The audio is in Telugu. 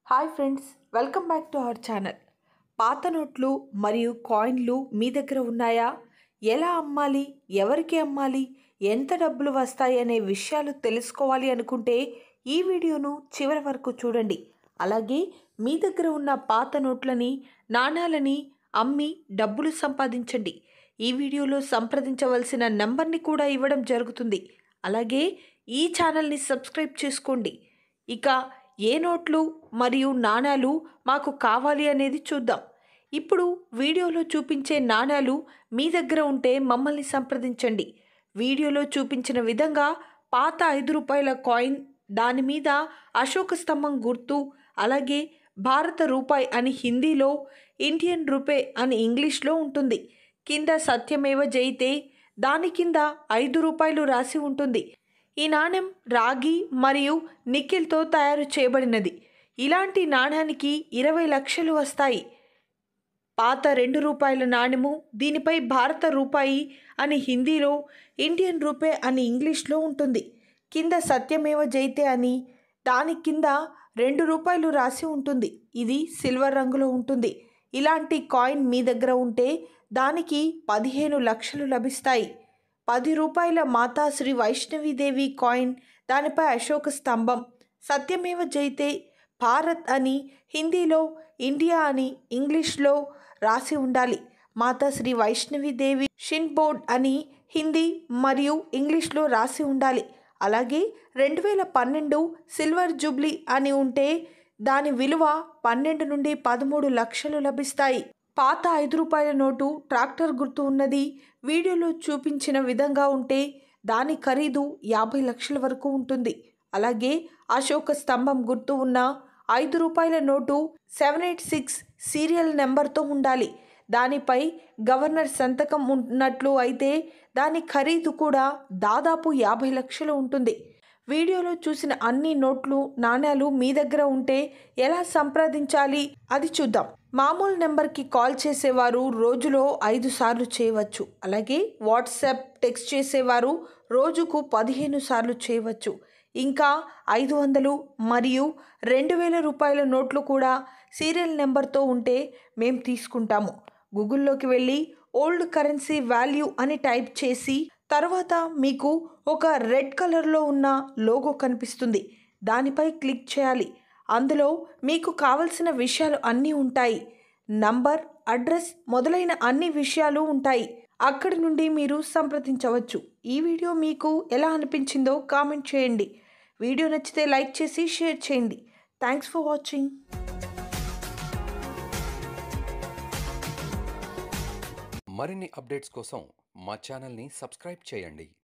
Hi friends, welcome back to our channel. పాత నోట్లు మరియు కాయిన్లు మీ దగ్గర ఉన్నాయా? ఎలా అమ్మాలి, ఎవరికి అమ్మాలి, ఎంత డబ్బులు వస్తాయి అనే విషయాలు తెలుసుకోవాలి అనుకుంటే ఈ వీడియోను చివరి వరకు చూడండి. అలాగే మీ దగ్గర ఉన్న పాత నోట్లని, నాణాలని అమ్మి డబ్బులు సంపాదించండి. ఈ వీడియోలో సంప్రదించవలసిన నెంబర్ని కూడా ఇవ్వడం జరుగుతుంది. అలాగే ఈ ఛానల్ని సబ్స్క్రైబ్ చేసుకోండి. ఇక ఏ నోట్లు మరియు నాణాలు మాకు కావాలి అనేది చూద్దాం. ఇప్పుడు వీడియోలో చూపించే నాణాలు మీ దగ్గర ఉంటే మమ్మల్ని సంప్రదించండి. వీడియోలో చూపించిన విధంగా పాత 5 రూపాయల కాయిన్, దాని మీద అశోక స్తంభం గుర్తు, అలాగే భారత రూపాయి అని హిందీలో, ఇండియన్ రూపే అని ఇంగ్లీష్లో ఉంటుంది. కింద సత్యమేవ జయితే, దాని కింద 5 రూపాయలు రాసి ఉంటుంది. ఈ నాణెం రాగి మరియు నికెల్తో తయారు చేయబడినది. ఇలాంటి నాణానికి 20 లక్షలు వస్తాయి. పాత 2 రూపాయల నాణెము, దీనిపై భారత రూపాయి అని హిందీలో, ఇండియన్ రూపే అని ఇంగ్లీష్లో ఉంటుంది. కింద సత్యమేవ జయితే అని, దాని కింద 2 రూపాయలు రాసి ఉంటుంది. ఇది సిల్వర్ రంగులో ఉంటుంది. ఇలాంటి కాయిన్ మీ దగ్గర ఉంటే దానికి 15 లక్షలు లభిస్తాయి. 10 రూపాయల మాతా శ్రీ వైష్ణవీదేవి కాయిన్, దానిపై అశోక స్తంభం, సత్యమేవ జయితే, భారత్ అని హిందీలో, ఇండియా అని ఇంగ్లీష్లో రాసి ఉండాలి. మాతా శ్రీ వైష్ణవీదేవి షిన్ బోర్డ్ అని హిందీ మరియు ఇంగ్లీష్లో రాసి ఉండాలి. అలాగే 2012 సిల్వర్ జూబ్లీ అని ఉంటే దాని విలువ 12 నుండి 13 లక్షలు లభిస్తాయి. పాత 5 రూపాయల నోటు ట్రాక్టర్ గుర్తు ఉన్నది వీడియోలో చూపించిన విధంగా ఉంటే దాని ఖరీదు 50 లక్షల వరకు ఉంటుంది. అలాగే అశోక స్తంభం గుర్తు ఉన్న 5 రూపాయల నోటు 786 సీరియల్ నెంబర్తో ఉండాలి. దానిపై గవర్నర్ సంతకం ఉన్నట్లు అయితే దాని ఖరీదు కూడా దాదాపు 50 లక్షలు ఉంటుంది. వీడియోలో చూసిన అన్ని నోట్లు, నాణ్యాలు మీ దగ్గర ఉంటే ఎలా సంప్రదించాలి అది చూద్దాం. మామూలు నెంబర్కి కాల్ చేసేవారు రోజులో 5 సార్లు చేయవచ్చు. అలాగే వాట్సాప్, టెక్స్ట్ చేసేవారు రోజుకు 15 సార్లు చేయవచ్చు. ఇంకా 500 మరియు 2000 రూపాయల నోట్లు కూడా సీరియల్ నెంబర్తో ఉంటే మేము తీసుకుంటాము. గూగుల్లోకి వెళ్ళి ఓల్డ్ కరెన్సీ వాల్యూ అని టైప్ చేసి తర్వాత మీకు ఒక రెడ్ కలర్లో ఉన్న లోగో కనిపిస్తుంది. దానిపై క్లిక్ చేయాలి. అందులో మీకు కావలసిన విషయాలు అన్నీ ఉంటాయి. నంబర్, అడ్రస్ మొదలైన అన్ని విషయాలు ఉంటాయి. అక్కడి నుండి మీరు సంప్రదించవచ్చు. ఈ వీడియో మీకు ఎలా అనిపించిందో కామెంట్ చేయండి. వీడియో నచ్చితే లైక్ చేసి షేర్ చేయండి. Thanks for watching. మరిన్ని అప్డేట్స్ కోసం మా ఛానల్ని సబ్స్క్రైబ్ చేయండి.